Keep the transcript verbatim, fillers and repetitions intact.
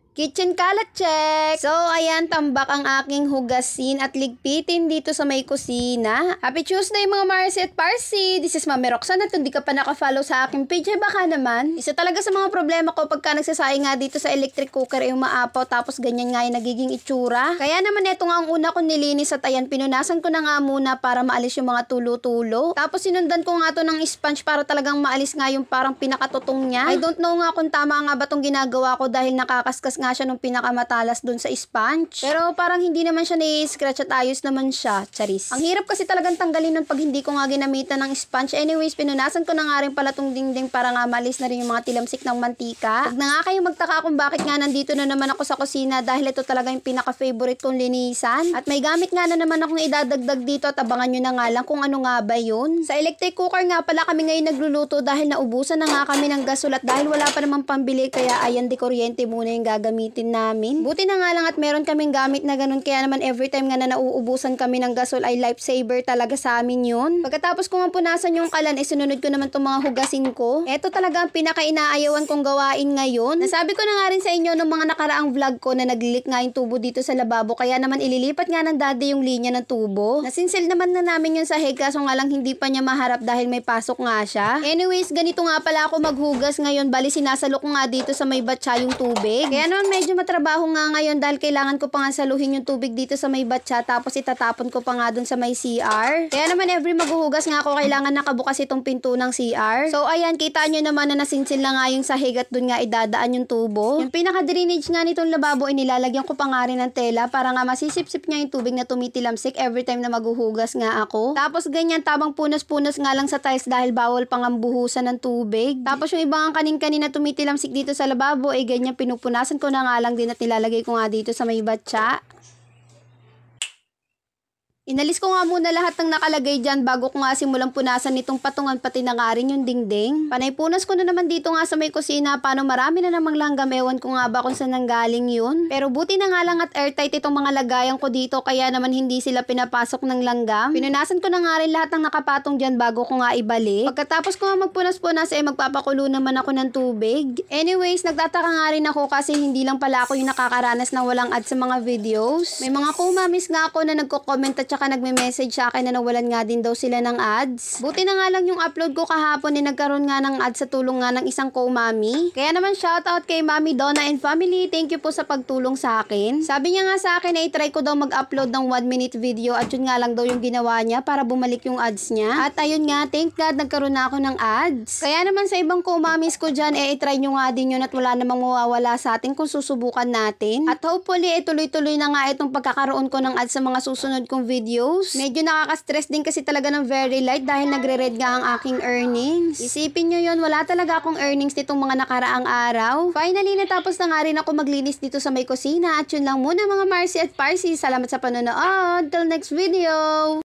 Kitchen kalat check! So, ayan, tambak ang aking hugasin at ligpitin dito sa may kusina. Happy Tuesday mga Marcy at Parsi! This is Mami Roxanne at kung di ka pa nakafollow sa aking page, ay baka naman. Isa talaga sa mga problema ko pagka nagsasayang nga dito sa electric cooker ay umaapaw tapos ganyan nga yung nagiging itsura. Kaya naman ito nga ang una kong nilinis at ayan, pinunasan ko na nga muna para maalis yung mga tulo-tulo. Tapos sinundan ko nga to ng sponge para talagang maalis nga yung parang pinakatutong niya. I don't know nga kung tama nga ba tong ginagawa ko dahil nakakaskas nga siya nung pinakamatalas dun sa sponge. Pero parang hindi naman siya nai-scratch at ayos naman siya. Charis. Ang hirap kasi talagang tanggalin nun pag hindi ko nga ginamitan ng sponge. Anyways, pinunasan ko na nga rin pala tong dingding para nga malis na rin yung mga tilamsik ng mantika. Huwag na nga kayo magtaka kung bakit nga nandito na naman ako sa kusina dahil ito talaga yung pinaka-favorite kong linisan. At may gamit nga na naman akong idadagdag dito at abangan nyo na nga lang kung ano nga ba yun. Sa electric cooker nga pala kami ngayon nagluluto dahil naubusan na nga kami ng gasol at dahil wala pa namang pambili kaya ayan di kuryente muna yung gagamitin namin. Buti na nga lang at meron kaming gamit na ganun kaya naman every time nga na nauubusan kami ng gasol ay lifesaver talaga sa amin yun. Pagkatapos ko nga punasan yung kalan ay sinunod ko naman itong mga hugasin ko. Ito talaga ang pinaka-inaayawan kong gawain ngayon. Nasabi ko na nga rin sa inyo nung mga nakaraang vlog ko na nag-leak nga yung tubo dito sa lababo kaya naman ililipat nga ng daddy yung linya ng tubo. Nasinsil naman na namin yun sa head kaso nga lang hindi pa niya maharap dahil may pasok nga siya. Anyways, ganito nga pala ako maghugas ngayon bali sinasalo ko nga dito sa may batsa yung tubig. Kaya naman medyo matrabaho nga ngayon dahil kailangan ko pa nga saluhin yung tubig dito sa may batsa tapos itatapon ko pa nga dun sa may C R. Kaya naman every maghuhugas nga ako kailangan nakabukas itong pinto ng C R. So ayan, kita nyo naman na nasinsil na nga yung sahig at dun nga idadaan yung tubo. Yung pinaka-drainage nga nitong lababo ay nilalagyan ko pa nga rin ng tela para nga masisip-sip niya yung tubig na tumitilamsik every time na maghuhugas nga ako. Tapos ganyan tabang punas-punas nga lang sa tiles dahil bawal pang ambuhusan ng tubig. Tapos yung ibang kanin-kanin na tumitilamsik dito sa lababo ay ganyan pinupunasan ko na nga lang din at nilalagay ko nga dito sa may batsa. Inalis ko nga muna lahat ng nakalagay dyan bago ko nga simulang punasan nitong patungan pati na nga rin yung dingding. Panay-punas ko na naman dito nga sa may kusina paano marami na namang langgam. Ewan ko nga ba kung saan nanggaling yun. Pero buti na nga lang at airtight itong mga lagayan ko dito kaya naman hindi sila pinapasok ng langgam. Pinunasan ko na nga rin lahat ng nakapatong dyan bago ko nga ibalik. Pagkatapos ko nga magpunas-punas eh magpapakulo naman ako ng tubig. Anyways, nagtataka nga rin ako kasi hindi lang pala ako yung nakakaranas ng walang ads sa mga videos. May mga kumamis nga ako na nagko-comment at saka nagme-message sa akin na nawalan nga din daw sila ng ads. Buti na nga lang yung upload ko kahapon eh nagkaroon nga ng ads sa tulong nga ng isang co-mami. Kaya naman shoutout kay Mami Donna and family. Thank you po sa pagtulong sa akin. Sabi niya nga sa akin ay try ko daw mag-upload ng one minute video at yun nga lang daw yung ginawa niya para bumalik yung ads niya. At ayun nga, thank God nagkaroon na ako ng ads. Kaya naman sa ibang co-mamis ko dyan eh try nyo nga din yun at wala namang mawawala sa atin kung susubukan natin. At hopefully eh tuloy-tuloy na nga itong pagkakaroon ko ng ads sa mga susunod kong videos. Medyo nakaka-stress din kasi talaga ng very light dahil nagre-red nga ang aking earnings. Isipin nyo yun, wala talaga akong earnings nitong mga nakaraang araw. Finally, natapos na nga rin ako maglinis dito sa may kusina. At yun lang muna mga Marcy at Parsi. Salamat sa panonood. Till next video!